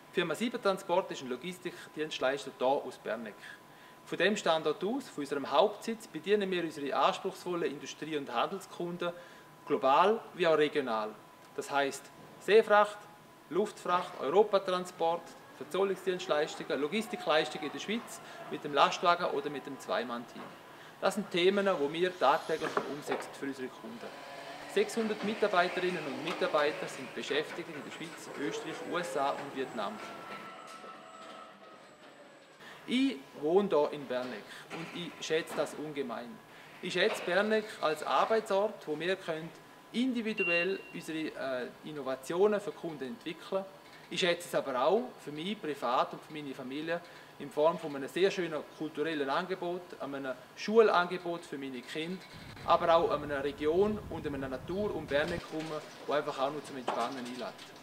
Die Firma Cybertransport ist ein Logistikdienstleister hier aus Bernegg. Von dem Standort aus, von unserem Hauptsitz, bedienen wir unsere anspruchsvollen Industrie- und Handelskunden global wie auch regional. Das heisst Seefracht, Luftfracht, Europatransport, Verzollungsdienstleistungen, Logistikleistungen in der Schweiz mit dem Lastwagen oder mit dem Zweimann-Team. Das sind Themen, die wir tagtäglich umsetzen für unsere Kunden. 600 Mitarbeiterinnen und Mitarbeiter sind beschäftigt in der Schweiz, Österreich, USA und Vietnam. Ich wohne hier in Bernegg und ich schätze das ungemein. Ich schätze Bernegg als Arbeitsort, wo wir individuell unsere Innovationen für Kunden entwickeln können. Ich schätze es aber auch für mich privat und für meine Familie in Form von einem sehr schönen kulturellen Angebot, einem Schulangebot für meine Kinder, aber auch einer Region und einer Natur um Bernegg herum, die einfach auch nur zum Entspannen einlädt.